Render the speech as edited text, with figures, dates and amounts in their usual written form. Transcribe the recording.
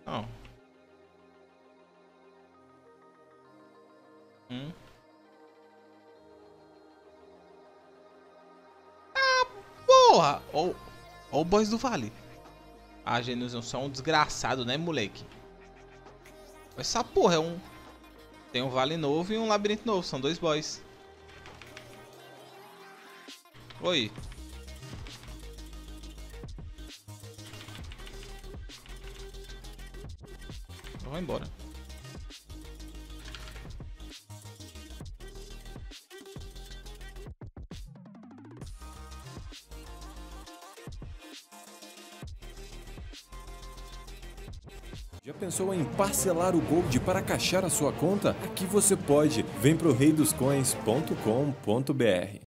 Não. Ah, porra! Ó o boss do Vale. Ah, Genilson, só um desgraçado, né, moleque? Essa porra é um... Tem um Vale novo e um Labirinto novo. São 2 boys. Oi. Eu vou embora. Já pensou em parcelar o Gold para caixar a sua conta? Aqui você pode. Vem pro reidoscoins.com.br.